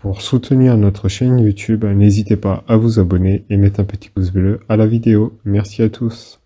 Pour soutenir notre chaîne YouTube, n'hésitez pas à vous abonner et mettre un petit pouce bleu à la vidéo. Merci à tous.